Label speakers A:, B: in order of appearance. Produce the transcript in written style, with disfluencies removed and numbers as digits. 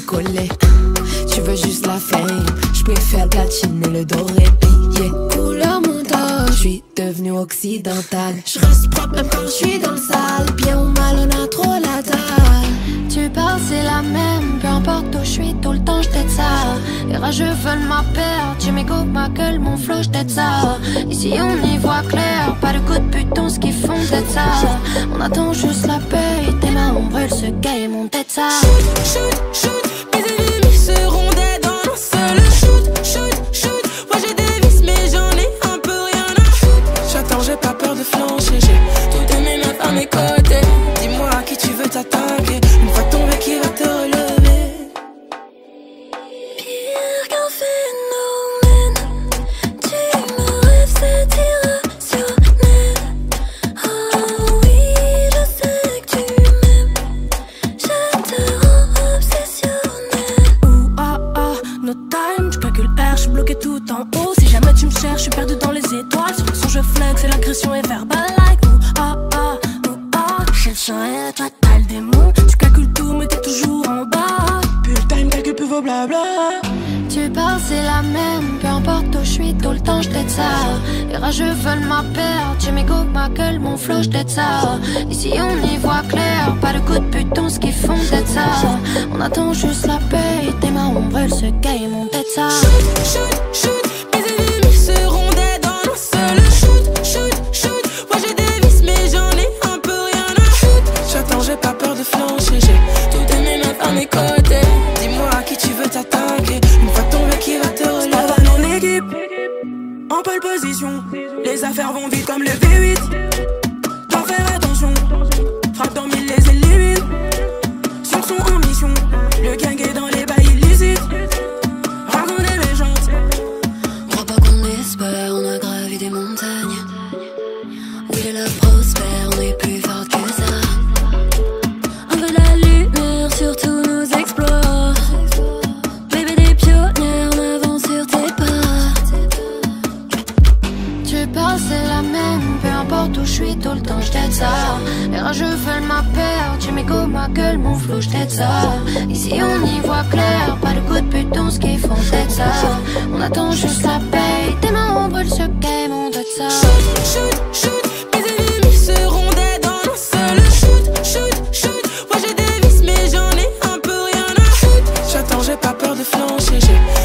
A: décoller. Tu veux juste la fame, je préfère platiner le doré. Yeah, couleur montage, je suis devenue occidentale. Je reste propre même quand je suis dans le sale. Bien ou mal, on a trop la dalle. Tu parles, c'est la même, peu importe où je suis, tout le temps je t'aide ça. Les rageux veulent ma perte, tu m'écoutes ma gueule, mon flow, je t'aide ça. Ici on y voit clair, pas de coup de putain, ce qu'ils font d'être ça. On attend juste la paix, tes mains on brûle ce game, on t'aide ça. Shoot, shoot, shoot, mes ennemis seront dead dans un seul shoot, shoot, shoot. Moi j'ai des vices mais j'en ai un peu rien à foutre. J'attends, j'ai pas peur de flancher, j'ai toutes mes meufs à mes côtés. Dis-moi à qui tu veux t'attaquer, une fois tombé qui va te relever.
B: Pire qu'un phénomène, tu me rêves, c'est irrationnel. Oh oui, je sais que tu m'aimes, je te rends obsessionnel.
C: Ouh ah ah, no time, je calcule R, je suis bloqué tout en haut. Si jamais tu me cherches, je suis perdu dans les étoiles. Sur le son je flex et l'agression est verbale like ouh ah ah, ouh ah. J'ai le chant et toi t'as le démon. Tu calcules tout mais t'es toujours en bas. Plus le time calcule plus vos blabla.
A: Tu parles, c'est la même, peu importe où je suis, tout le temps je t'aide ça. Les rageux veulent ma perte, tu m'écoutes ma gueule, mon flow, je t'aide ça. Ici on y voit clair, pas de coup de putain, ce qu'ils font d'être ça. On attend juste la paix, tes mains on brûle ce game, on t'aide ça. Shoot, shoot, shoot, mes ennemis seront dead dans un seul shoot, shoot, shoot. Moi j'ai des vices mais j'en ai un peu rien à foutre. J'attends, j'ai pas peur de flancher, j'ai toutes mes meufs à mes côtés. Dis-moi à qui tu veux t'attaquer, une fois tombé qui va te relever.
C: Ça va dans l'équipe, en pole position. Les affaires vont vite comme le V8. Dois faire attention, frappe dans mille les élimine. Sur son en mission, le gang est dans les bails illicites. Raconte des légendes.
B: Crois pas qu'on espère, on a gravi des montagnes. Oui, les love prospère, on est plus fort que ça. On veut la lumière sur tous nos exploits. Bébé des pionniers, on avance sur tes pas.
A: Tu parles, c'est la même, peu importe où je suis, tout le temps je t'aide ça. Les rageux veulent ma perte, tu m'écoutes ma gueule, mon flow, je t'aide ça. Ici on y voit clair, pas de coup de putain, ce qu'ils font d'être ça. On attend juste la paix, tes mains on brûle ce game, on t'aide ça. Shoot, shoot, shoot, mes ennemis seront dead dans un seul shoot, shoot, shoot. Moi j'ai des vices mais j'en ai un peu rien à foutre. J'attends, j'ai pas peur de flancher, j'ai